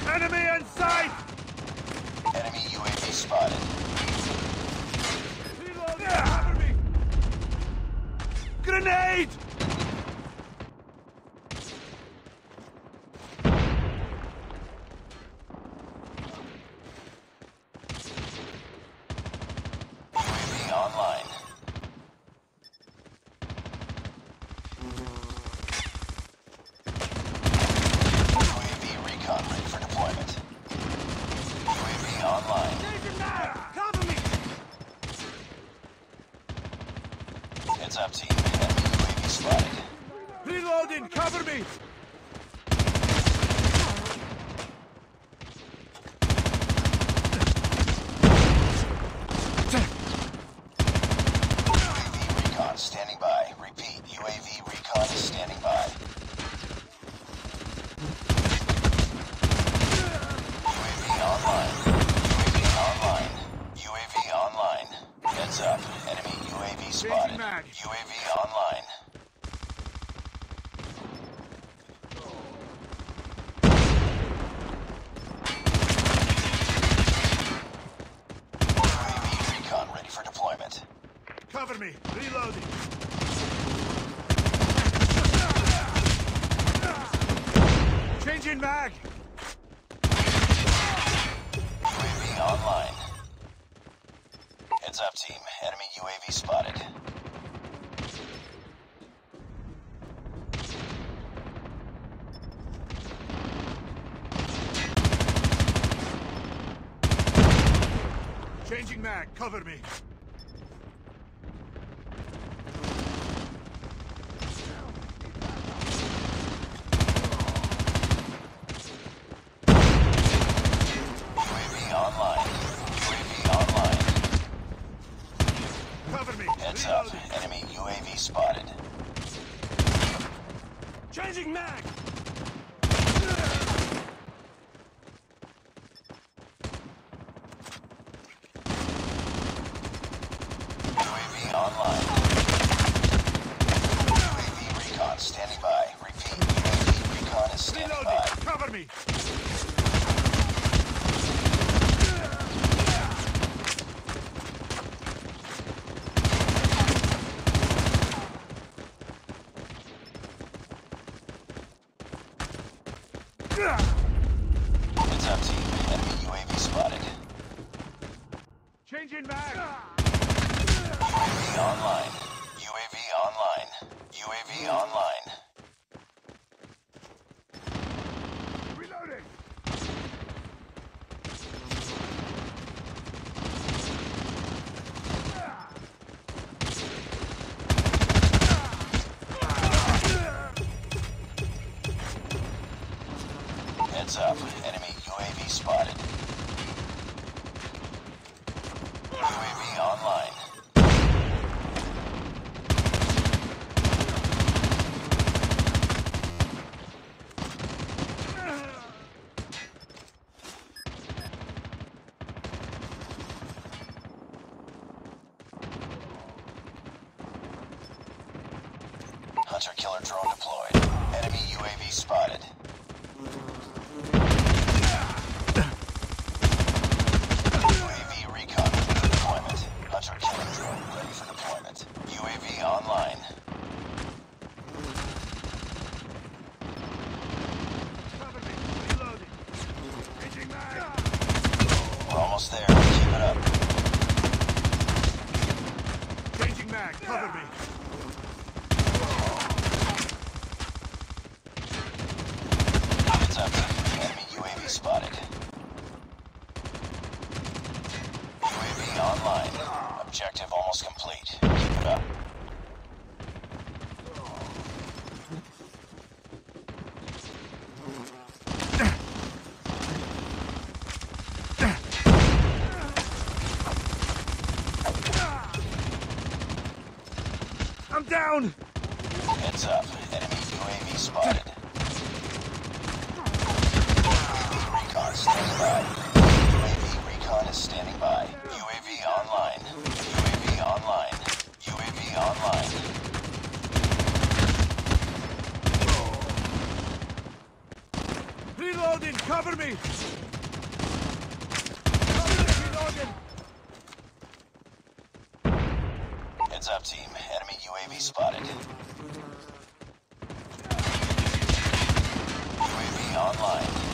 Enemy in sight! Enemy UAV spotted. Reload! Cover me! Grenade! UAV online. UAV recon ready for deployment. UAV online. Cover me! Heads up, team. Enemy UAV spotted. Reloading! Cover me! UAV recon standing by. Repeat, UAV recon is standing by. UAV online. UAV online. UAV online. Heads up. Enemy UAV spotted. mag. UAV online. UAV recon ready for deployment. Cover me! Reloading! Changing mag! UAV online. Heads up, team. Enemy UAV spotted. Changing mag! Cover me! UAV online. UAV online. Cover me! Heads up. Reloading! Enemy UAV spotted. Changing mag! UAV online. UAV recon standing by. Repeat, UAV recon is standing Reloading! by. Cover me! Heads up, team. Enemy UAV spotted. Changing mag! UAV online. UAV online. UAV online. Reloading! Heads up. Enemy UAV spotted. UAV online. Hunter killer drone deployed. Enemy UAV spotted. UAV recon ready for deployment. Hunter killer drone ready for deployment. UAV online. Cover me! Reloading! Changing mag! We're almost there. Keep it up. Changing mag! Cover me! Heads up. Enemy UAV spotted. UAV online. Objective almost complete. Keep it up. I'm down! Heads up. Enemy UAV spotted. Recon standing by. UAV recon is standing by. UAV online. UAV online. UAV online. Reloading! Cover me! Cover me, reloading! Heads up, team. Enemy UAV spotted. UAV online.